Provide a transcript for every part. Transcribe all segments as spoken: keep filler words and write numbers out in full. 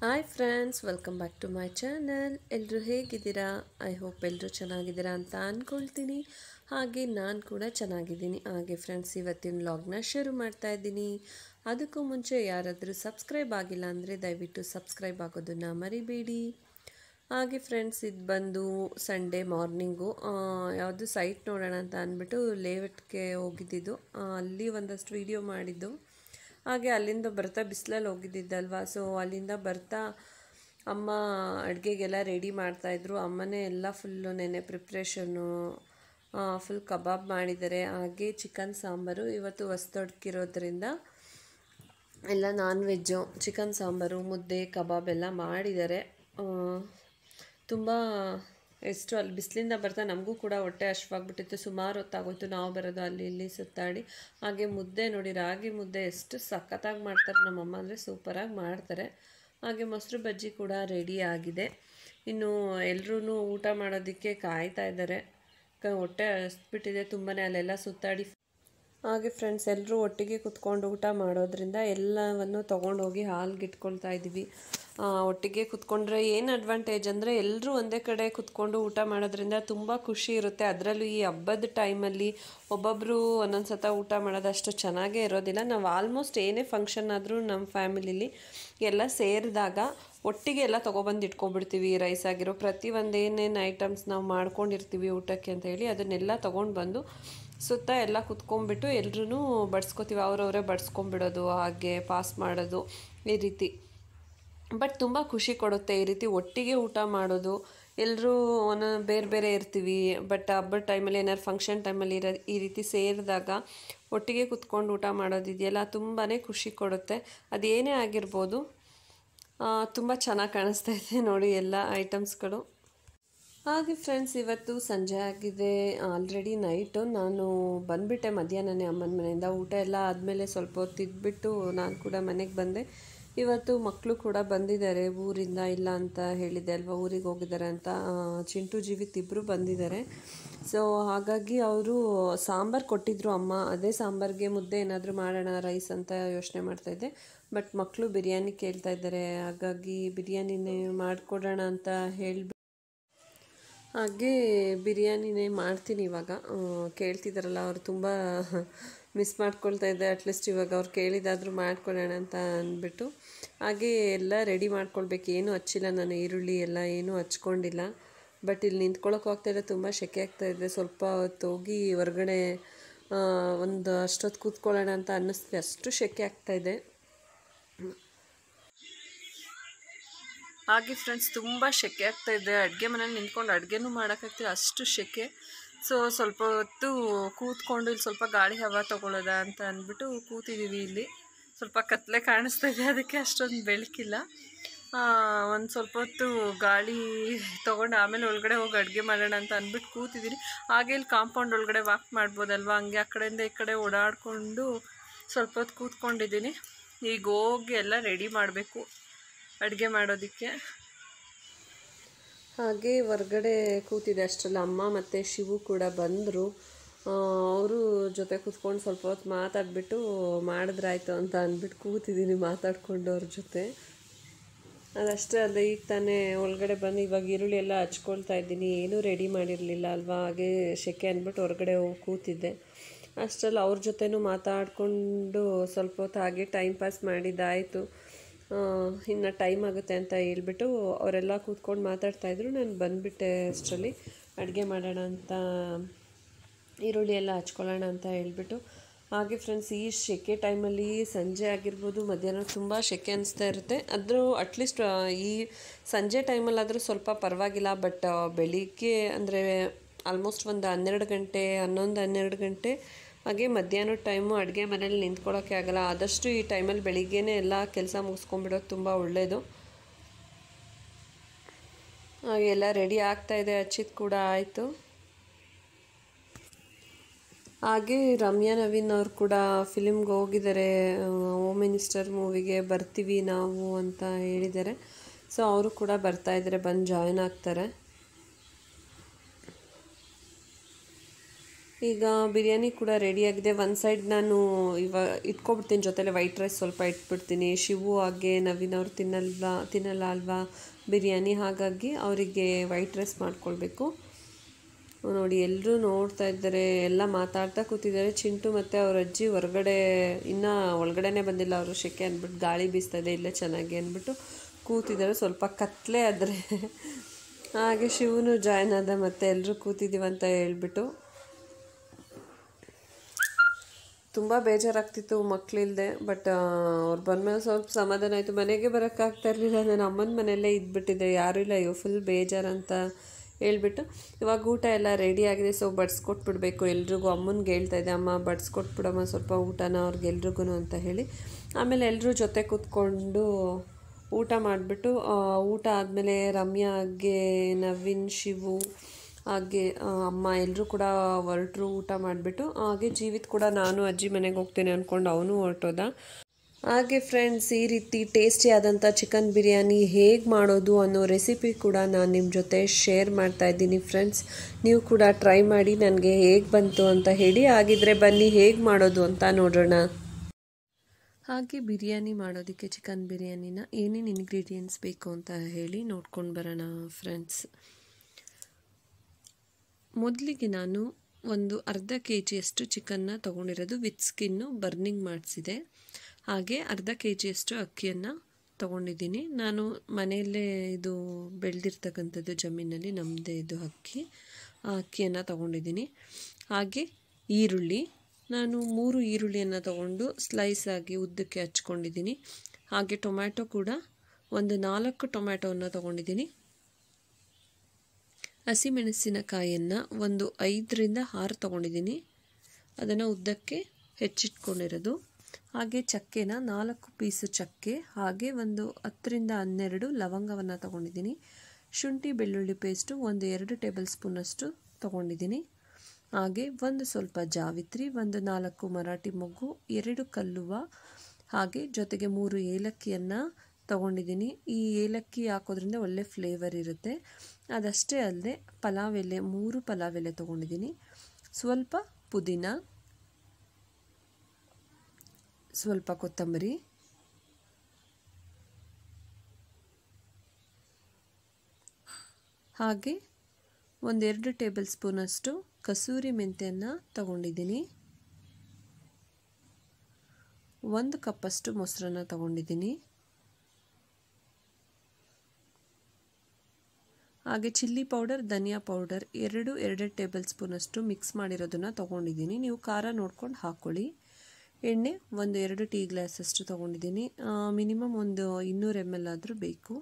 Hi friends, welcome back to my channel. ಎಲ್ಲರೂ ಹೇಗಿದ್ದೀರಾ? I hope ಎಲ್ಲರೂ ಚೆನ್ನಾಗಿದ್ದೀರಾ ಅಂತ ಅಂದ್ಕೊಳ್ತೀನಿ. ಹಾಗೆ ನಾನು ಕೂಡ ಚೆನ್ನಾಗಿದ್ದೀನಿ. ಹಾಗೆ ಫ್ರೆಂಡ್ಸ್, ಇವತ್ತಿನ ವ್ಲಾಗ್ನ ಶುರು ಮಾಡ್ತಾ ಇದ್ದೀನಿ. ಅದಕ್ಕೂ ಮುಂಚೆ ಯಾರಾದರೂ ಸಬ್ಸ್ಕ್ರೈಬ್ ಆಗಿಲ್ಲ ಅಂದರೆ ದಯವಿಟ್ಟು ಸಬ್ಸ್ಕ್ರೈಬ್ ಆಗೋದನ್ನು ಮರಿಬೇಡಿ. ಹಾಗೆ ಫ್ರೆಂಡ್ಸ್, ಇದು ಬಂದು ಸಂಡೇ ಮಾರ್ನಿಂಗು ಯಾವುದು ಸೈಟ್ ನೋಡೋಣ ಅಂತ ಅಂದ್ಬಿಟ್ಟು ಲೇಔಟ್ಗೆ ಹೋಗಿದ್ದಿದ್ದು. ಅಲ್ಲಿ ಒಂದಷ್ಟು ವಿಡಿಯೋ ಮಾಡಿದ್ದು. ಹಾಗೆ ಅಲ್ಲಿಂದ ಬರ್ತಾ ಬಿಸಿಲಲ್ಲಿ ಹೋಗಿದ್ದಿದ್ದಲ್ವ, ಸೊ ಅಲ್ಲಿಂದ ಬರ್ತಾ ಅಮ್ಮ ಅಡುಗೆಗೆಲ್ಲ ರೆಡಿ ಮಾಡ್ತಾಯಿದ್ರು. ಅಮ್ಮನೇ ಎಲ್ಲ ಫುಲ್ಲು ನೆನೆ ಪ್ರಿಪ್ರೇಷನ್ನು ಫುಲ್ ಕಬಾಬ್ ಮಾಡಿದ್ದಾರೆ. ಹಾಗೆ ಚಿಕನ್ ಸಾಂಬಾರು ಇವತ್ತು ಹೊಸ್ದೊಡ್ಕಿರೋದ್ರಿಂದ ಎಲ್ಲ ನಾನ್ ವೆಜ್ಜು, ಚಿಕನ್ ಸಾಂಬಾರು, ಮುದ್ದೆ, ಕಬಾಬ್ ಎಲ್ಲ ಮಾಡಿದ್ದಾರೆ. ತುಂಬ ಎಷ್ಟು ಅಲ್ಲಿ ಬಿಸಿಲಿಂದ ಬರ್ತಾ ನಮಗೂ ಕೂಡ ಹೊಟ್ಟೆ ಹಶ್ವಾಗ್ಬಿಟ್ಟಿತ್ತು. ಸುಮಾರು ಹೊತ್ತಾಗೋಯ್ತು ನಾವು ಬರೋದು ಅಲ್ಲಿ ಇಲ್ಲಿ ಸುತ್ತಾಡಿ. ಹಾಗೆ ಮುದ್ದೆ ನೋಡಿ, ರಾಗಿ ಮುದ್ದೆ ಎಷ್ಟು ಸಖತ್ತಾಗಿ ಮಾಡ್ತಾರೆ ನಮ್ಮಮ್ಮ, ಅಂದರೆ ಸೂಪರಾಗಿ ಮಾಡ್ತಾರೆ. ಹಾಗೆ ಮೊಸರು ಬಜ್ಜಿ ಕೂಡ ರೆಡಿ ಆಗಿದೆ. ಇನ್ನು ಎಲ್ಲರೂ ಊಟ ಮಾಡೋದಕ್ಕೆ ಕಾಯ್ತಾ ಇದ್ದಾರೆ. ಹೊಟ್ಟೆ ಹಸ್ಬಿಟ್ಟಿದೆ ತುಂಬಾ, ಅಲ್ಲೆಲ್ಲ ಸುತ್ತಾಡಿ. ಹಾಗೆ ಫ್ರೆಂಡ್ಸ್, ಎಲ್ಲರೂ ಒಟ್ಟಿಗೆ ಕುತ್ಕೊಂಡು ಊಟ ಮಾಡೋದ್ರಿಂದ ಎಲ್ಲವನ್ನು ತೊಗೊಂಡೋಗಿ ಹಾಲ್ಗೆ ಇಟ್ಕೊಳ್ತಾ ಇದ್ದೀವಿ. ಒಟ್ಟಿಗೆ ಕುತ್ಕೊಂಡ್ರೆ ಏನು ಅಡ್ವಾಂಟೇಜ್ ಅಂದರೆ ಎಲ್ಲರೂ ಒಂದೇ ಕಡೆ ಕುತ್ಕೊಂಡು ಊಟ ಮಾಡೋದ್ರಿಂದ ತುಂಬ ಖುಷಿ ಇರುತ್ತೆ. ಅದರಲ್ಲೂ ಈ ಹಬ್ಬದ ಟೈಮಲ್ಲಿ ಒಬ್ಬೊಬ್ಬರು ಒಂದೊಂದು ಸತ ಊಟ ಮಾಡೋದು ಅಷ್ಟು ಚೆನ್ನಾಗೇ ಇರೋದಿಲ್ಲ. ನಾವು ಆಲ್ಮೋಸ್ಟ್ ಏನೇ ಫಂಕ್ಷನ್ ಆದರೂ ನಮ್ಮ ಫ್ಯಾಮಿಲಿಲಿ ಎಲ್ಲ ಸೇರಿದಾಗ ಒಟ್ಟಿಗೆ ಎಲ್ಲ ತೊಗೊಬಂದು ಇಟ್ಕೊಬಿಡ್ತೀವಿ. ರೈಸ್ ಆಗಿರೋ ಪ್ರತಿ ಒಂದು ಏನೇನು ಐಟಮ್ಸ್ ನಾವು ಮಾಡ್ಕೊಂಡಿರ್ತೀವಿ ಊಟಕ್ಕೆ ಅಂತ ಹೇಳಿ ಅದನ್ನೆಲ್ಲ ತೊಗೊಂಡು ಬಂದು ಸುತ್ತ ಎಲ್ಲ ಕುತ್ಕೊಂಡ್ಬಿಟ್ಟು ಎಲ್ರೂ ಬಡಿಸ್ಕೊತೀವಿ. ಅವರವರೇ ಬಡಿಸ್ಕೊಂಬಿಡೋದು, ಹಾಗೆ ಪಾಸ್ ಮಾಡೋದು, ಈ ರೀತಿ. ಬಟ್ ತುಂಬ ಖುಷಿ ಕೊಡುತ್ತೆ ಈ ರೀತಿ ಒಟ್ಟಿಗೆ ಊಟ ಮಾಡೋದು. ಎಲ್ಲರೂ ಒಂದೊಂದು ಬೇರೆ ಬೇರೆ ಇರ್ತೀವಿ, ಬಟ್ ಹಬ್ಬದ ಟೈಮಲ್ಲಿ ಏನಾದ್ರು ಫಂಕ್ಷನ್ ಟೈಮಲ್ಲಿ ಇರೋ ಈ ರೀತಿ ಸೇರಿದಾಗ ಒಟ್ಟಿಗೆ ಕುತ್ಕೊಂಡು ಊಟ ಮಾಡೋದಿದೆಯಲ್ಲ, ತುಂಬಾ ಖುಷಿ ಕೊಡುತ್ತೆ. ಅದೇನೇ ಆಗಿರ್ಬೋದು, ತುಂಬ ಚೆನ್ನಾಗಿ ಕಾಣಿಸ್ತಾ ಇದೆ ನೋಡಿ ಎಲ್ಲ ಐಟಮ್ಸ್ಗಳು. ಹಾಗೆ ಫ್ರೆಂಡ್ಸ್, ಇವತ್ತು ಸಂಜೆ ಆಗಿದೆ, ಆಲ್ರೆಡಿ ನೈಟು. ನಾನು ಬಂದುಬಿಟ್ಟೆ ಮಧ್ಯಾಹ್ನನೇ ಅಮ್ಮನ ಮನೆಯಿಂದ. ಊಟ ಎಲ್ಲ ಆದಮೇಲೆ ಸ್ವಲ್ಪ ಹೊತ್ತು ಇದ್ಬಿಟ್ಟು ನಾನು ಕೂಡ ಮನೆಗೆ ಬಂದೆ. ಇವತ್ತು ಮಕ್ಕಳು ಕೂಡ ಬಂದಿದ್ದಾರೆ ಊರಿಂದ. ಇಲ್ಲ ಅಂತ ಹೇಳಿದ್ದೆ ಅಲ್ವಾ, ಊರಿಗೆ ಹೋಗಿದ್ದಾರೆ ಅಂತ. ಚಿಂಟು ಜೀವಿತ್ ಇಬ್ಬರು ಬಂದಿದ್ದಾರೆ. ಸೊ ಹಾಗಾಗಿ ಅವರು ಸಾಂಬಾರು ಕೊಟ್ಟಿದ್ದರು ಅಮ್ಮ. ಅದೇ ಸಾಂಬಾರಿಗೆ ಮುದ್ದೆ ಏನಾದರೂ ಮಾಡೋಣ ರೈಸ್ ಅಂತ ಯೋಚನೆ ಮಾಡ್ತಾಯಿದ್ದೆ. ಬಟ್ ಮಕ್ಕಳು ಬಿರಿಯಾನಿ ಕೇಳ್ತಾ ಇದ್ದಾರೆ, ಹಾಗಾಗಿ ಬಿರಿಯಾನಿನೇ ಮಾಡಿಕೊಡೋಣ ಅಂತ ಹೇಳಿ ಹಾಗೆ ಬಿರಿಯಾನಿನೇ ಮಾಡ್ತೀನಿ ಇವಾಗ. ಕೇಳ್ತಿದ್ದಾರಲ್ಲ ಅವರು, ತುಂಬ ಮಿಸ್ ಮಾಡ್ಕೊಳ್ತಾ ಇದ್ದೆ. ಅಟ್ಲೀಸ್ಟ್ ಇವಾಗ ಅವ್ರು ಕೇಳಿದಾದರೂ ಮಾಡ್ಕೊಡೋಣ ಅಂತ ಅಂದ್ಬಿಟ್ಟು ಹಾಗೆ ಎಲ್ಲ ರೆಡಿ ಮಾಡ್ಕೊಳ್ಬೇಕು. ಏನೂ ಹಚ್ಚಿಲ್ಲ ನಾನು, ಈರುಳ್ಳಿ ಎಲ್ಲ ಏನೂ ಹಚ್ಕೊಂಡಿಲ್ಲ. ಬಟ್ ಇಲ್ಲಿ ನಿಂತ್ಕೊಳ್ಳೋಕೆ ಹೋಗ್ತಾಯಿಲ್ಲ, ತುಂಬ ಸೆಕೆ ಆಗ್ತಾಯಿದೆ. ಸ್ವಲ್ಪ ಹೊತ್ತು ಹೋಗಿ ಹೊರಗಡೆ ಒಂದು ಅಷ್ಟೊತ್ತು ಕೂತ್ಕೊಳ್ಳೋಣ ಅಂತ ಅನ್ನಿಸ್ತಿದೆ, ಅಷ್ಟು ಸೆಕೆ ಆಗ್ತಾಯಿದೆ. ಹಾಗೆ ಫ್ರೆಂಡ್ಸ್, ತುಂಬ ಸೆಕೆ ಆಗ್ತಾಯಿದೆ. ಅಡುಗೆ ಮನೇಲಿ ನಿಂತ್ಕೊಂಡು ಅಡುಗೆನೂ ಮಾಡೋಕ್ಕಾಗ್ತಿಲ್ಲ, ಅಷ್ಟು ಸೆಕೆ. ಸೊ ಸ್ವಲ್ಪ ಹೊತ್ತು ಕೂತ್ಕೊಂಡು ಇಲ್ಲಿ ಸ್ವಲ್ಪ ಗಾಳಿ ಹವಾ ತೊಗೊಳ್ಳೋದ ಅಂತ ಅಂದ್ಬಿಟ್ಟು ಕೂತಿದ್ದೀವಿ. ಇಲ್ಲಿ ಸ್ವಲ್ಪ ಕತ್ತಲೆ ಕಾಣಿಸ್ತಾ ಇದೆ, ಅದಕ್ಕೆ ಅಷ್ಟೊಂದು ಬೆಳಕಿಲ್ಲ. ಒಂದು ಸ್ವಲ್ಪ ಹೊತ್ತು ಗಾಳಿ ತೊಗೊಂಡು ಆಮೇಲೆ ಒಳಗಡೆ ಹೋಗಿ ಅಡುಗೆ ಮಾಡೋಣ ಅಂತ ಅಂದ್ಬಿಟ್ಟು ಕೂತಿದ್ದೀನಿ. ಹಾಗೆ ಇಲ್ಲಿ ಕಾಂಪೌಂಡ್ ಒಳಗಡೆ ವಾಕ್ ಮಾಡ್ಬೋದಲ್ವ, ಹಂಗೆ ಆ ಕಡೆಯಿಂದ ಈ ಕಡೆ ಓಡಾಡಿಕೊಂಡು ಸ್ವಲ್ಪ ಹೊತ್ತು ಕೂತ್ಕೊಂಡಿದ್ದೀನಿ. ಈಗ ಹೋಗಿ ಎಲ್ಲ ರೆಡಿ ಮಾಡಬೇಕು ಅಡುಗೆ ಮಾಡೋದಕ್ಕೆ. ಹಾಗೆ ಹೊರ್ಗಡೆ ಕೂತಿದೆ. ಅಷ್ಟರಲ್ಲಿ ಅಮ್ಮ ಮತ್ತು ಶಿವು ಕೂಡ ಬಂದರು. ಅವರು ಜೊತೆ ಕೂತ್ಕೊಂಡು ಸ್ವಲ್ಪ ಹೊತ್ತು ಮಾತಾಡಿಬಿಟ್ಟು ಮಾಡಿದ್ರಾಯ್ತು ಅಂತ ಅಂದ್ಬಿಟ್ಟು ಕೂತಿದ್ದೀನಿ ಮಾತಾಡ್ಕೊಂಡು ಅವ್ರ ಜೊತೆ. ಅದಷ್ಟೇ ಅಲ್ಲ, ಈಗ ತಾನೇ ಒಳಗಡೆ ಬಂದು ಇವಾಗ ಈರುಳ್ಳಿ ಎಲ್ಲ ಹಚ್ಕೊಳ್ತಾ ಇದ್ದೀನಿ. ಏನೂ ರೆಡಿ ಮಾಡಿರಲಿಲ್ಲ ಅಲ್ವಾ, ಹಾಗೆ ಸೆಕೆ ಅಂದ್ಬಿಟ್ಟು ಹೊರಗಡೆ ಹೋಗಿ ಕೂತಿದ್ದೆ. ಅಷ್ಟರಲ್ಲಿ ಅವ್ರ ಜೊತೆನೂ ಮಾತಾಡಿಕೊಂಡು ಸ್ವಲ್ಪ ಹೊತ್ತು ಹಾಗೆ ಟೈಮ್ ಪಾಸ್ ಮಾಡಿದ್ದಾಯಿತು. ಇನ್ನು ಟೈಮ್ ಆಗುತ್ತೆ ಅಂತ ಹೇಳ್ಬಿಟ್ಟು ಅವರೆಲ್ಲ ಕೂತ್ಕೊಂಡು ಮಾತಾಡ್ತಾಯಿದ್ರು. ನಾನು ಬಂದುಬಿಟ್ಟೆ ಅಷ್ಟರಲ್ಲಿ ಅಡುಗೆ ಮಾಡೋಣ ಅಂತ, ಈರುಳ್ಳಿ ಎಲ್ಲ ಹಚ್ಕೊಳ್ಳೋಣ ಅಂತ ಹೇಳ್ಬಿಟ್ಟು. ಹಾಗೆ ಫ್ರೆಂಡ್ಸ್, ಈ ಸೆಕೆ ಟೈಮಲ್ಲಿ ಸಂಜೆ ಆಗಿರ್ಬೋದು, ಮಧ್ಯಾಹ್ನ ತುಂಬ ಸೆಕೆ ಅನಿಸ್ತಾ ಇರುತ್ತೆ. ಆದರೂ ಅಟ್ಲೀಸ್ಟ್ ಈ ಸಂಜೆ ಟೈಮಲ್ಲಾದರೂ ಸ್ವಲ್ಪ ಪರವಾಗಿಲ್ಲ. ಬಟ್ ಬೆಳಿಗ್ಗೆ ಅಂದರೆ ಆಲ್ಮೋಸ್ಟ್ ಒಂದು ಹನ್ನೆರಡು ಗಂಟೆ ಹನ್ನೊಂದು ಹನ್ನೆರಡು ಗಂಟೆ ಹಾಗೆ ಮಧ್ಯಾಹ್ನದ ಟೈಮು ಅಡುಗೆ ಮನೇಲಿ ನಿಂತ್ಕೊಳ್ಳೋಕ್ಕೆ ಆಗೋಲ್ಲ. ಆದಷ್ಟು ಈ ಟೈಮಲ್ಲಿ ಬೆಳಿಗ್ಗೆನೇ ಎಲ್ಲ ಕೆಲಸ ಮುಗಿಸ್ಕೊಂಡ್ಬಿಡೋದು ತುಂಬ ಒಳ್ಳೆಯದು. ಎಲ್ಲ ರೆಡಿ ಆಗ್ತಾಯಿದೆ, ಹಚ್ಚಿದ್ದು ಕೂಡ ಆಯಿತು. ಹಾಗೆ ರಮ್ಯಾ ನವೀನ್ ಅವರು ಕೂಡ ಫಿಲಿಮ್ಗೆ ಹೋಗಿದ್ದಾರೆ. ಹೋಮ್ ಮಿನಿಸ್ಟರ್ ಮೂವಿಗೆ ಬರ್ತೀವಿ ನಾವು ಅಂತ ಹೇಳಿದ್ದಾರೆ. ಸೊ ಅವರು ಕೂಡ ಬರ್ತಾಯಿದ್ದಾರೆ, ಬಂದು ಜಾಯ್ನ್ ಆಗ್ತಾರೆ. ಈಗ ಬಿರಿಯಾನಿ ಕೂಡ ರೆಡಿಯಾಗಿದೆ. ಒಂದು ಸೈಡ್ ನಾನು ಇವಾಗ ಇಟ್ಕೊಬಿಡ್ತೀನಿ, ಜೊತೆಲೆ ವೈಟ್ ರೈಸ್ ಸ್ವಲ್ಪ ಇಟ್ಬಿಡ್ತೀನಿ. ಶಿವು ಹಾಗೆ ನವೀನ್ ಅವ್ರು ತಿನ್ನಲ್ವ ತಿನ್ನಲ್ಲ ಅಲ್ವಾ ಬಿರಿಯಾನಿ, ಹಾಗಾಗಿ ಅವರಿಗೆ ವೈಟ್ ರೈಸ್ ಮಾಡ್ಕೊಳ್ಬೇಕು. ನೋಡಿ ಎಲ್ಲರೂ ನೋಡ್ತಾ ಇದ್ದಾರೆ, ಎಲ್ಲ ಮಾತಾಡ್ತಾ ಕೂತಿದ್ದಾರೆ. ಚಿಂಟು ಮತ್ತು ಅವ್ರ ಅಜ್ಜಿ ಹೊರಗಡೆ, ಇನ್ನೂ ಒಳಗಡೆನೇ ಬಂದಿಲ್ಲ ಅವರು, ಶೆಕೆ ಅಂದ್ಬಿಟ್ಟು ಗಾಳಿ ಬೀಸ್ತಾ ಇದೆ ಇಲ್ಲೇ ಚೆನ್ನಾಗಿ ಅಂದ್ಬಿಟ್ಟು ಕೂತಿದ್ದಾರೆ. ಸ್ವಲ್ಪ ಕತ್ಲೆ ಆದರೆ ಹಾಗೆ ಶಿವನು ಜಾಯ್ನ್ ಆದ, ಮತ್ತು ಎಲ್ಲರೂ ಕೂತಿದ್ದೀವಂತ ಹೇಳ್ಬಿಟ್ಟು. ತುಂಬ ಬೇಜಾರಾಗ್ತಿತ್ತು ಮಕ್ಕಳಿಲ್ಲದೆ, ಬಟ್ ಅವ್ರು ಬಂದಮೇಲೆ ಸ್ವಲ್ಪ ಸಮಾಧಾನ ಆಯಿತು. ಮನೆಗೆ ಬರೋಕ್ಕಾಗ್ತಾ ಇರಲಿಲ್ಲ, ನಾನು ಅಮ್ಮನ ಮನೆಯಲ್ಲೇ ಇದ್ಬಿಟ್ಟಿದ್ದೆ, ಯಾರೂ ಇಲ್ಲ, ಅಯ್ಯೋ ಫುಲ್ ಬೇಜಾರಂತ ಹೇಳ್ಬಿಟ್ಟು. ಇವಾಗ ಊಟ ಎಲ್ಲ ರೆಡಿ ಆಗಿದೆ, ಸೊ ಬಡಿಸ್ಕೊಟ್ಬಿಡ್ಬೇಕು ಎಲ್ರಿಗೂ. ಅಮ್ಮನಿಗೆ ಹೇಳ್ತಾ ಇದ್ದೆ, ಅಮ್ಮ ಬಡಿಸ್ಕೊಟ್ಬಿಡಮ್ಮ ಸ್ವಲ್ಪ ಊಟನ ಅವ್ರಿಗೆಲ್ರಿಗೂ ಅಂತ ಹೇಳಿ. ಆಮೇಲೆ ಎಲ್ಲರೂ ಜೊತೆ ಕೂತ್ಕೊಂಡು ಊಟ ಮಾಡಿಬಿಟ್ಟು, ಊಟ ಆದಮೇಲೆ ರಮ್ಯಾಗೆ, ನವೀನ್, ಶಿವು ಹಾಗೆ ಅಮ್ಮ ಎಲ್ಲರೂ ಕೂಡ ಹೊರಟರು ಊಟ ಮಾಡಿಬಿಟ್ಟು. ಹಾಗೆ ಜೀವಿತ್ ಕೂಡ ನಾನು ಅಜ್ಜಿ ಮನೆಗೆ ಹೋಗ್ತೇನೆ ಅಂದ್ಕೊಂಡು ಅವನು ಹೊರಟೋದ. ಹಾಗೆ ಫ್ರೆಂಡ್ಸ್, ಈ ರೀತಿ ಟೇಸ್ಟಿ ಆದಂಥ ಚಿಕನ್ ಬಿರಿಯಾನಿ ಹೇಗೆ ಮಾಡೋದು ಅನ್ನೋ ರೆಸಿಪಿ ಕೂಡ ನಾನು ನಿಮ್ಮ ಜೊತೆ ಶೇರ್ ಮಾಡ್ತಾ ಇದ್ದೀನಿ ಫ್ರೆಂಡ್ಸ್. ನೀವು ಕೂಡ ಟ್ರೈ ಮಾಡಿ ನನಗೆ ಹೇಗೆ ಬಂತು ಅಂತ ಹೇಳಿ. ಹಾಗಿದ್ರೆ ಬನ್ನಿ ಹೇಗೆ ಮಾಡೋದು ಅಂತ ನೋಡೋಣ. ಹಾಗೆ ಬಿರಿಯಾನಿ ಮಾಡೋದಕ್ಕೆ ಚಿಕನ್ ಬಿರಿಯಾನಿನ ಏನೇನು ಇಂಗ್ರೀಡಿಯೆಂಟ್ಸ್ ಬೇಕು ಅಂತ ಹೇಳಿ ನೋಡ್ಕೊಂಡು ಬರೋಣ ಫ್ರೆಂಡ್ಸ್. ಮೊದಲಿಗೆ ನಾನು ಒಂದು ಅರ್ಧ ಕೆ ಜಿಯಷ್ಟು ಚಿಕನ್ನ ತೊಗೊಂಡಿರೋದು, ವಿತ್ ಸ್ಕಿನ್ನು ಬರ್ನಿಂಗ್ ಮಾಡಿಸಿದೆ. ಹಾಗೆ ಅರ್ಧ ಕೆ ಜಿಯಷ್ಟು ಅಕ್ಕಿಯನ್ನು ತೊಗೊಂಡಿದ್ದೀನಿ. ನಾನು ಮನೆಯಲ್ಲೇ ಇದು ಬೆಳೆದಿರ್ತಕ್ಕಂಥದ್ದು, ಜಮೀನಲ್ಲಿ ನಮ್ಮದೇ ಇದು ಅಕ್ಕಿ, ಆ ಅಕ್ಕಿಯನ್ನು ತೊಗೊಂಡಿದ್ದೀನಿ. ಹಾಗೆ ಈರುಳ್ಳಿ, ನಾನು ಮೂರು ಈರುಳ್ಳಿಯನ್ನು ತೊಗೊಂಡು ಸ್ಲೈಸ್ ಆಗಿ ಉದ್ದಕ್ಕೆ ಹಚ್ಕೊಂಡಿದ್ದೀನಿ. ಹಾಗೆ ಟೊಮ್ಯಾಟೊ ಕೂಡ ಒಂದು ನಾಲ್ಕು ಟೊಮ್ಯಾಟೊವನ್ನು ತೊಗೊಂಡಿದ್ದೀನಿ. ಹಸಿಮೆಣಸಿನಕಾಯಿಯನ್ನು ಒಂದು ಐದರಿಂದ ಆರು ತೊಗೊಂಡಿದ್ದೀನಿ, ಅದನ್ನು ಉದ್ದಕ್ಕೆ ಹೆಚ್ಚಿಟ್ಕೊಂಡಿರೋದು. ಹಾಗೆ ಚಕ್ಕೆನ ನಾಲ್ಕು ಪೀಸು ಚಕ್ಕೆ, ಹಾಗೆ ಒಂದು ಹತ್ತರಿಂದ ಹನ್ನೆರಡು ಲವಂಗವನ್ನು ತೊಗೊಂಡಿದ್ದೀನಿ. ಶುಂಠಿ ಬೆಳ್ಳುಳ್ಳಿ ಪೇಸ್ಟು ಒಂದು ಎರಡು ಟೇಬಲ್ ಸ್ಪೂನಷ್ಟು ತೊಗೊಂಡಿದ್ದೀನಿ. ಹಾಗೆ ಒಂದು ಸ್ವಲ್ಪ ಜಾವಿತ್ರಿ, ಒಂದು ನಾಲ್ಕು ಮರಾಠಿ ಮೊಗ್ಗು, ಎರಡು ಕಲ್ಲುವ, ಹಾಗೆ ಜೊತೆಗೆ ಮೂರು ಏಲಕ್ಕಿಯನ್ನು ತೊಗೊಂಡಿದ್ದೀನಿ. ಈ ಏಲಕ್ಕಿ ಹಾಕೋದ್ರಿಂದ ಒಳ್ಳೆ ಫ್ಲೇವರ್ ಇರುತ್ತೆ. ಅದಷ್ಟೇ ಅಲ್ಲದೆ ಪಲಾವ್ ಎಲೆ, ಮೂರು ಪಲಾವ್ ಎಲೆ ತೊಗೊಂಡಿದ್ದೀನಿ. ಸ್ವಲ್ಪ ಪುದೀನ, ಸ್ವಲ್ಪ ಕೊತ್ತಂಬರಿ, ಹಾಗೆ ಒಂದೆರಡು ಟೇಬಲ್ ಸ್ಪೂನಷ್ಟು ಕಸೂರಿ ಮೆಂತ್ಯವನ್ನು ತಗೊಂಡಿದ್ದೀನಿ. ಒಂದು ಕಪ್ಪಷ್ಟು ಮೊಸರನ್ನ ತಗೊಂಡಿದ್ದೀನಿ. ಹಾಗೆ ಚಿಲ್ಲಿ ಪೌಡರ್, ಧನಿಯಾ ಪೌಡರ್ ಎರಡು ಎರಡೆರಡು ಟೇಬಲ್ ಸ್ಪೂನಷ್ಟು ಮಿಕ್ಸ್ ಮಾಡಿರೋದನ್ನು ತೊಗೊಂಡಿದ್ದೀನಿ. ನೀವು ಖಾರ ನೋಡ್ಕೊಂಡು ಹಾಕ್ಕೊಳ್ಳಿ. ಎಣ್ಣೆ ಒಂದು ಎರಡು ಟೀ ಗ್ಲಾಸಷ್ಟು ತೊಗೊಂಡಿದ್ದೀನಿ. ಮಿನಿಮಮ್ ಒಂದು ಇನ್ನೂರು ಎಮ್ ಎಲ್ ಆದರೂ ಬೇಕು.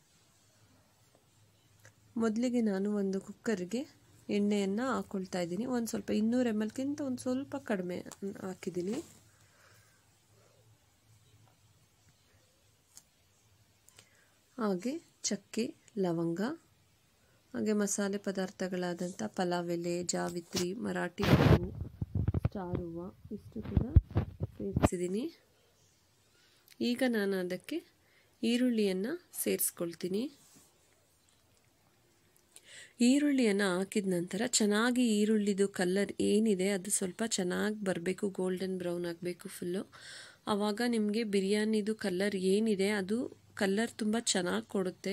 ಮೊದಲಿಗೆ ನಾನು ಒಂದು ಕುಕ್ಕರ್ಗೆ ಎಣ್ಣೆಯನ್ನು ಹಾಕ್ಕೊಳ್ತಾ ಇದ್ದೀನಿ. ಒಂದು ಸ್ವಲ್ಪ ಇನ್ನೂರು ಎಮ್ ಎಲ್ಗಿಂತ ಒಂದು ಸ್ವಲ್ಪ ಕಡಿಮೆ ಹಾಕಿದ್ದೀನಿ. ಹಾಗೆ ಚಕ್ಕೆ, ಲವಂಗ, ಹಾಗೆ ಮಸಾಲೆ ಪದಾರ್ಥಗಳಾದಂಥ ಪಲಾವ್ ಎಲೆ, ಜಾವಿತ್ರಿ, ಮರಾಠಿ ಮೊಗ್ಗು, ಸ್ಟಾರ್ ಹೂವು ಇಷ್ಟು ಕೂಡ ಸೇರಿಸಿದ್ದೀನಿ. ಈಗ ನಾನು ಅದಕ್ಕೆ ಈರುಳ್ಳಿಯನ್ನು ಸೇರಿಸ್ಕೊಳ್ತೀನಿ. ಈರುಳ್ಳಿಯನ್ನು ಹಾಕಿದ ನಂತರ ಚೆನ್ನಾಗಿ ಈರುಳ್ಳಿದು ಕಲರ್ ಏನಿದೆ ಅದು ಸ್ವಲ್ಪ ಚೆನ್ನಾಗಿ ಬರಬೇಕು, ಗೋಲ್ಡನ್ ಬ್ರೌನ್ ಆಗಬೇಕು ಫುಲ್ಲು. ಆವಾಗ ನಿಮಗೆ ಬಿರಿಯಾನಿದು ಕಲರ್ ಏನಿದೆ ಅದು ಕಲರ್ ತುಂಬ ಚೆನ್ನಾಗಿ ಕೊಡುತ್ತೆ.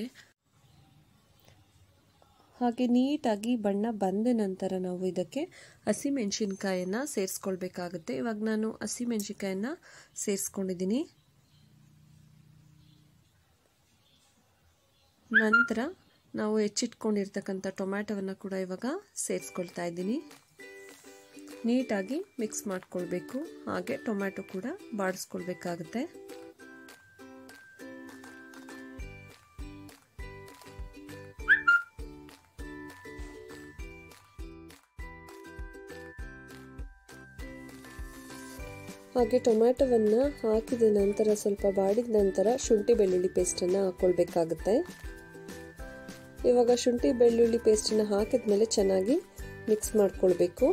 ಹಾಗೆ ನೀಟಾಗಿ ಬಣ್ಣ ಬಂದ ನಂತರ ನಾವು ಇದಕ್ಕೆ ಹಸಿಮೆಣಸಿನ್ಕಾಯನ್ನು ಸೇರಿಸ್ಕೊಳ್ಬೇಕಾಗುತ್ತೆ. ಇವಾಗ ನಾನು ಹಸಿಮೆಣಸಿನ್ಕಾಯನ್ನು ಸೇರಿಸ್ಕೊಂಡಿದ್ದೀನಿ. ನಂತರ ನಾವು ಹೆಚ್ಚಿಟ್ಕೊಂಡಿರ್ತಕ್ಕಂಥ ಟೊಮ್ಯಾಟೊವನ್ನು ಕೂಡ ಇವಾಗ ಸೇರಿಸ್ಕೊಳ್ತಾ ಇದ್ದೀನಿ. ನೀಟಾಗಿ ಮಿಕ್ಸ್ ಮಾಡ್ಕೊಳ್ಬೇಕು. ಹಾಗೆ ಟೊಮ್ಯಾಟೊ ಕೂಡ ಬಾಡಿಸ್ಕೊಳ್ಬೇಕಾಗುತ್ತೆ. ಹಾಗೆ ಟೊಮ್ಯಾಟೊವನ್ನು ಹಾಕಿದ ನಂತರ ಸ್ವಲ್ಪ ಬಾಡಿದ ನಂತರ ಶುಂಠಿ ಬೆಳ್ಳುಳ್ಳಿ ಪೇಸ್ಟನ್ನು ಹಾಕ್ಕೊಳ್ಬೇಕಾಗುತ್ತೆ. ಇವಾಗ ಶುಂಠಿ ಬೆಳ್ಳುಳ್ಳಿ ಪೇಸ್ಟನ್ನು ಹಾಕಿದ ಮೇಲೆ ಚೆನ್ನಾಗಿ ಮಿಕ್ಸ್ ಮಾಡ್ಕೊಳ್ಬೇಕು.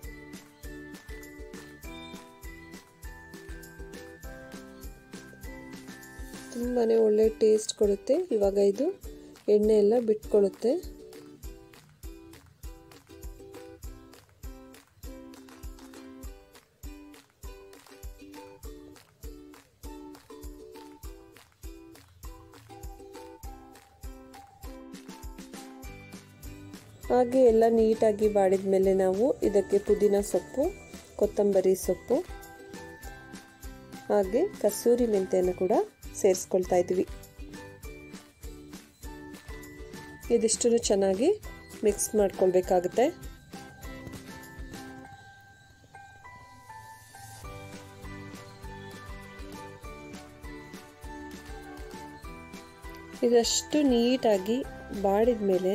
ತುಂಬಾ ಒಳ್ಳೆ ಟೇಸ್ಟ್ ಕೊಡುತ್ತೆ. ಇವಾಗ ಇದು ಎಣ್ಣೆ ಎಲ್ಲ ಬಿಟ್ಕೊಳ್ಳುತ್ತೆ. ಹಾಗೆ ಎಲ್ಲ ನೀಟಾಗಿ ಬಾಡಿದ ಮೇಲೆ ನಾವು ಇದಕ್ಕೆ ಪುದೀನ ಸೊಪ್ಪು, ಕೊತ್ತಂಬರಿ ಸೊಪ್ಪು ಹಾಗೆ ಕಸೂರಿ ಮೆಂತ್ಯನ ಕೂಡ ಸೇರಿಸ್ಕೊಳ್ತಾ ಇದ್ದೀವಿ. ಇದಿಷ್ಟನ್ನು ಚೆನ್ನಾಗಿ ಮಿಕ್ಸ್ ಮಾಡ್ಕೊಳ್ಬೇಕಾಗುತ್ತೆ. ಇದಷ್ಟು ನೀಟಾಗಿ ಬಾಡಿದ ಮೇಲೆ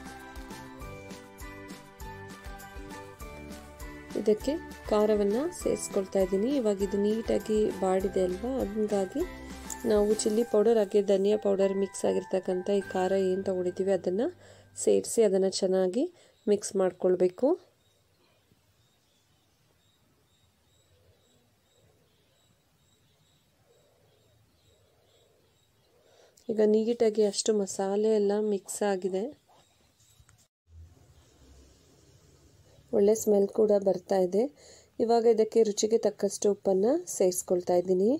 ಇದಕ್ಕೆ ಖಾರವನ್ನು ಸೇರಿಸ್ಕೊಳ್ತಾ ಇದ್ದೀನಿ. ಇವಾಗ ಇದು ನೀಟಾಗಿ ಬಾಡಿದೆ ಅಲ್ವಾ, ಹಂಗಾಗಿ ನಾವು ಚಿಲ್ಲಿ ಪೌಡರ್ ಹಾಗೆ ಧನಿಯಾ ಪೌಡರ್ ಮಿಕ್ಸ್ ಆಗಿರ್ತಕ್ಕಂಥ ಈ ಖಾರ ಏನು ತಗೊಂಡಿದ್ದೀವಿ ಅದನ್ನು ಸೇರಿಸಿ ಅದನ್ನು ಚೆನ್ನಾಗಿ ಮಿಕ್ಸ್ ಮಾಡ್ಕೊಳ್ಬೇಕು. ಈಗ ನೀಟಾಗಿ ಅಷ್ಟು ಮಸಾಲೆ ಎಲ್ಲ ಮಿಕ್ಸ್ ಆಗಿದೆ. ಒಳ್ಳೆ ಸ್ಮೆಲ್ ಕೂಡ ಬರ್ತಾ ಇದೆ. ಇವಾಗ ಇದಕ್ಕೆ ರುಚಿಗೆ ತಕ್ಕಷ್ಟು ಉಪ್ಪನ್ನು ಸೇರಿಸ್ಕೊಳ್ತಾ ಇದ್ದೀನಿ.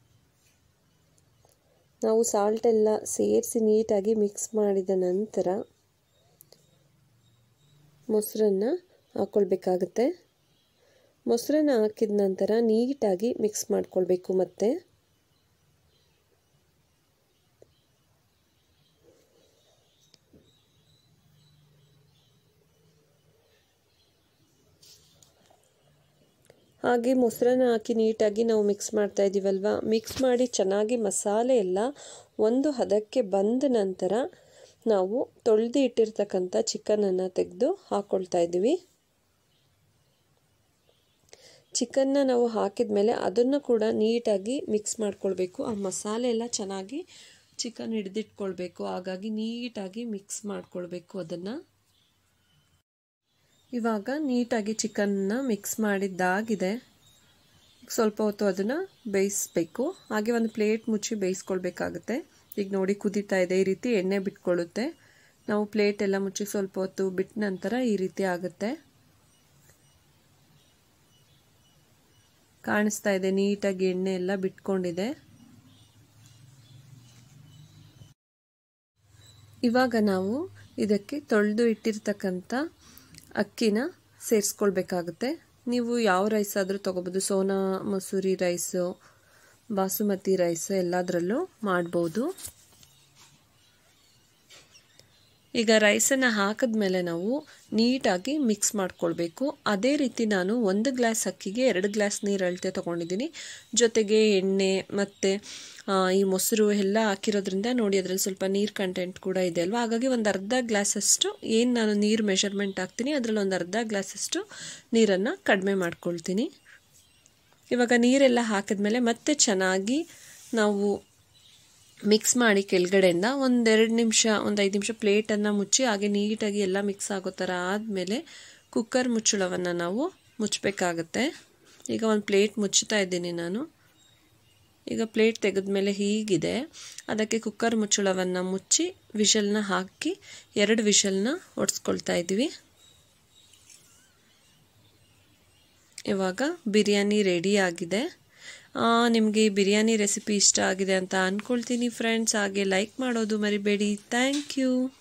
ನಾವು ಸಾಲ್ಟ್ ಎಲ್ಲ ಸೇರಿಸಿ ನೀಟಾಗಿ ಮಿಕ್ಸ್ ಮಾಡಿದ ನಂತರ ಮೊಸರನ್ನು ಹಾಕ್ಕೊಳ್ಬೇಕಾಗುತ್ತೆ. ಮೊಸರನ್ನು ಹಾಕಿದ ನಂತರ ನೀಟಾಗಿ ಮಿಕ್ಸ್ ಮಾಡ್ಕೊಳ್ಬೇಕು. ಮತ್ತೆ ಹಾಗೆ ಮೊಸರನ್ನ ಹಾಕಿ ನೀಟಾಗಿ ನಾವು ಮಿಕ್ಸ್ ಮಾಡ್ತಾ ಇದ್ದೀವಲ್ವ, ಮಿಕ್ಸ್ ಮಾಡಿ ಚೆನ್ನಾಗಿ ಮಸಾಲೆ ಎಲ್ಲ ಒಂದು ಹದಕ್ಕೆ ಬಂದ ನಂತರ ನಾವು ತೊಳೆದು ಇಟ್ಟಿರ್ತಕ್ಕಂಥ ಚಿಕನನ್ನು ತೆಗೆದು ಹಾಕ್ಕೊಳ್ತಾ ಇದ್ದೀವಿ. ಚಿಕನ್ನ ನಾವು ಹಾಕಿದ ಮೇಲೆ ಅದನ್ನು ಕೂಡ ನೀಟಾಗಿ ಮಿಕ್ಸ್ ಮಾಡ್ಕೊಳ್ಬೇಕು. ಆ ಮಸಾಲೆ ಎಲ್ಲ ಚೆನ್ನಾಗಿ ಚಿಕನ್ ಹಿಡಿದಿಟ್ಕೊಳ್ಬೇಕು. ಹಾಗಾಗಿ ನೀಟಾಗಿ ಮಿಕ್ಸ್ ಮಾಡ್ಕೊಳ್ಬೇಕು ಅದನ್ನು. ಇವಾಗ ನೀಟಾಗಿ ಚಿಕನ್ನ ಮಿಕ್ಸ್ ಮಾಡಿದ್ದಾಗಿದೆ. ಸ್ವಲ್ಪ ಹೊತ್ತು ಅದನ್ನು ಬೇಯಿಸಬೇಕು. ಹಾಗೆ ಒಂದು ಪ್ಲೇಟ್ ಮುಚ್ಚಿ ಬೇಯಿಸ್ಕೊಳ್ಬೇಕಾಗುತ್ತೆ. ಈಗ ನೋಡಿ ಕುದೀತಾ ಇದೆ, ಈ ರೀತಿ ಎಣ್ಣೆ ಬಿಟ್ಕೊಳ್ಳುತ್ತೆ. ನಾವು ಪ್ಲೇಟ್ ಎಲ್ಲ ಮುಚ್ಚಿ ಸ್ವಲ್ಪ ಹೊತ್ತು ಬಿಟ್ಟ ನಂತರ ಈ ರೀತಿ ಆಗುತ್ತೆ. ಕಾಣಿಸ್ತಾ ಇದೆ, ನೀಟಾಗಿ ಎಣ್ಣೆ ಎಲ್ಲ ಬಿಟ್ಕೊಂಡಿದೆ. ಇವಾಗ ನಾವು ಇದಕ್ಕೆ ತೊಳೆದು ಇಟ್ಟಿರ್ತಕ್ಕಂಥ ಅಕ್ಕಿನ ಸೇರಿಸ್ಕೊಳ್ಬೇಕಾಗುತ್ತೆ. ನೀವು ಯಾವ ರೈಸ್ ಆದರೂ ತೊಗೋಬೋದು. ಸೋನಾ ಮಸೂರಿ ರೈಸು, ಬಾಸುಮತಿ ರೈಸ್ ಎಲ್ಲದರಲ್ಲೂ ಮಾಡ್ಬೋದು. ಈಗ ರೈಸನ್ನು ಹಾಕಿದ್ಮೇಲೆ ನಾವು ನೀಟಾಗಿ ಮಿಕ್ಸ್ ಮಾಡ್ಕೊಳ್ಬೇಕು. ಅದೇ ರೀತಿ ನಾನು ಒಂದು ಗ್ಲಾಸ್ ಅಕ್ಕಿಗೆ ಎರಡು ಗ್ಲಾಸ್ ನೀರು ಅಳತೆ ತೊಗೊಂಡಿದ್ದೀನಿ. ಜೊತೆಗೆ ಎಣ್ಣೆ ಮತ್ತು ಈ ಮೊಸರು ಎಲ್ಲ ಹಾಕಿರೋದ್ರಿಂದ ನೋಡಿ ಅದರಲ್ಲಿ ಸ್ವಲ್ಪ ನೀರು ಕಂಟೆಂಟ್ ಕೂಡ ಇದೆ ಅಲ್ವಾ. ಹಾಗಾಗಿ ಒಂದು ಅರ್ಧ ಗ್ಲಾಸಷ್ಟು ಏನು ನಾನು ನೀರು ಮೆಷರ್ಮೆಂಟ್ ಹಾಕ್ತೀನಿ ಅದರಲ್ಲಿ ಒಂದು ಅರ್ಧ ಗ್ಲಾಸಷ್ಟು ನೀರನ್ನು ಕಡಿಮೆ ಮಾಡ್ಕೊಳ್ತೀನಿ. ಇವಾಗ ನೀರೆಲ್ಲ ಹಾಕಿದ್ಮೇಲೆ ಮತ್ತೆ ಚೆನ್ನಾಗಿ ನಾವು ಮಿಕ್ಸ್ ಮಾಡಿ ಕೆಳಗಡೆಯಿಂದ ಒಂದೆರಡು ನಿಮಿಷ ಒಂದು ಐದು ನಿಮಿಷ ಪ್ಲೇಟನ್ನು ಮುಚ್ಚಿ ಹಾಗೆ ನೀಟಾಗಿ ಎಲ್ಲ ಮಿಕ್ಸ್ ಆಗೋ ಥರ ಆದಮೇಲೆ ಕುಕ್ಕರ್ ಮುಚ್ಚಳವನ್ನು ನಾವು ಮುಚ್ಚಬೇಕಾಗತ್ತೆ. ಈಗ ಒಂದು ಪ್ಲೇಟ್ ಮುಚ್ಚುತ್ತಾ ಇದ್ದೀನಿ ನಾನು. ಈಗ ಪ್ಲೇಟ್ ತೆಗೆದ್ಮೇಲೆ ಹೀಗಿದೆ. ಅದಕ್ಕೆ ಕುಕ್ಕರ್ ಮುಚ್ಚಳವನ್ನು ಮುಚ್ಚಿ ವಿಷಲ್ನ ಹಾಕಿ ಎರಡು ವಿಷಲ್ನ ಹೊಡೆಸ್ಕೊಳ್ತಾ ಇದ್ದೀವಿ. ಇವಾಗ ಬಿರಿಯಾನಿ ರೆಡಿ ಆಗಿದೆ. ನಿಮಗೆ ಈ ಬಿರಿಯಾನಿ ರೆಸಿಪಿ ಇಷ್ಟ ಆಗಿದೆ ಅಂತ ಅಂದ್ಕೊಳ್ತೀನಿ ಫ್ರೆಂಡ್ಸ್. ಹಾಗೆ ಲೈಕ್ ಮಾಡೋದು ಮರಿಬೇಡಿ. Thank you.